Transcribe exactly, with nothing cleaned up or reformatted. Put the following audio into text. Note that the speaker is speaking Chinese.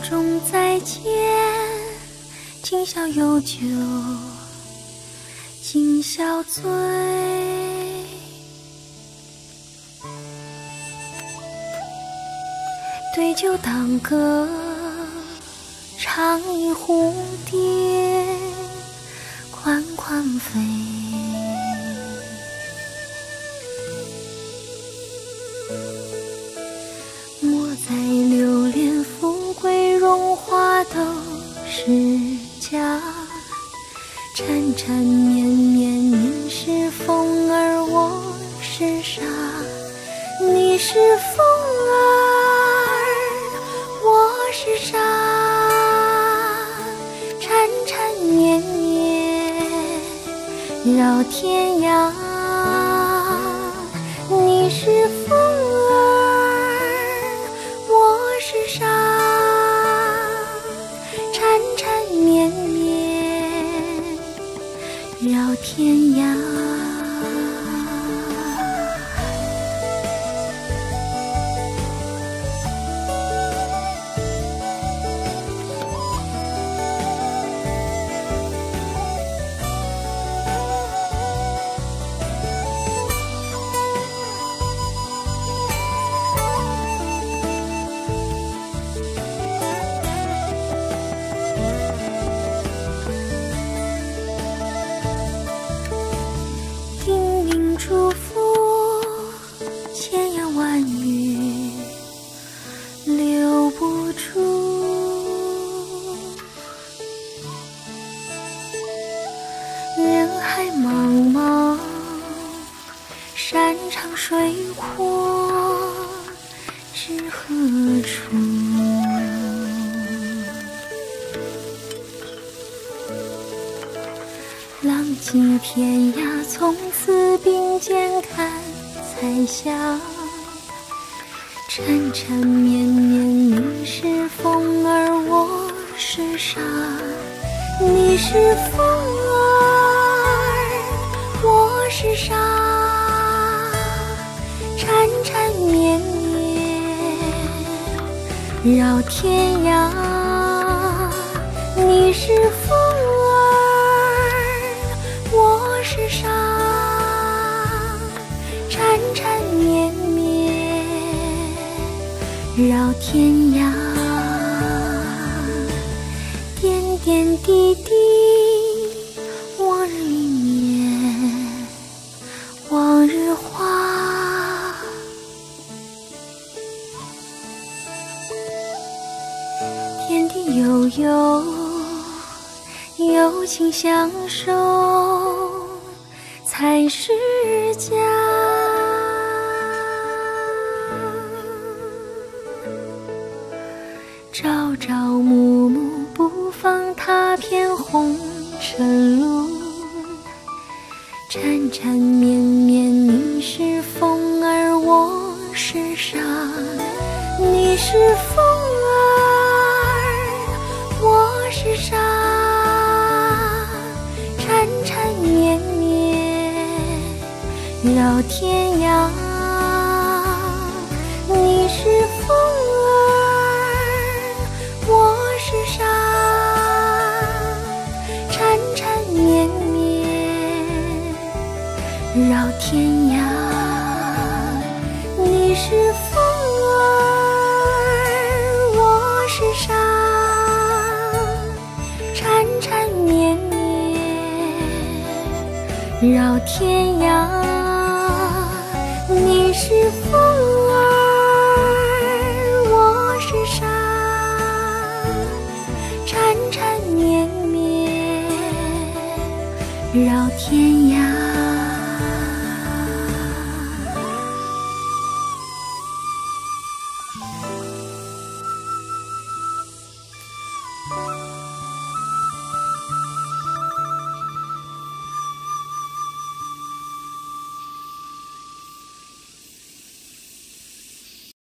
中再见，今宵有酒今宵醉。对酒当歌，唱一蝴蝶款款飞。莫再留恋富贵荣华都是假，缠缠绵绵你是风儿我是沙，你是风儿我是沙，缠缠绵绵绕天涯，你是风儿我是沙，缠缠绵绵绕天涯。祝福千言万语留不住，人海茫茫山长水阔知何处，浪迹天涯从此并肩看彩霞，缠缠绵绵你是风儿我是沙，你是风儿我是沙，缠缠绵绵绕天涯，你是风儿我是沙，缠缠绵绵绕天涯，点点滴滴往日一年往日花，天地悠悠有情相守才是家。朝朝暮暮不妨踏遍红尘路，缠缠绵绵你是风儿我是沙，你是风儿我是沙，缠缠绵绵绕天涯，你是风儿我是沙，缠缠绵绵绕天涯，你是风儿我是沙，缠缠绵绵绕天涯，你是风儿我是沙，缠缠绵绵绕天涯。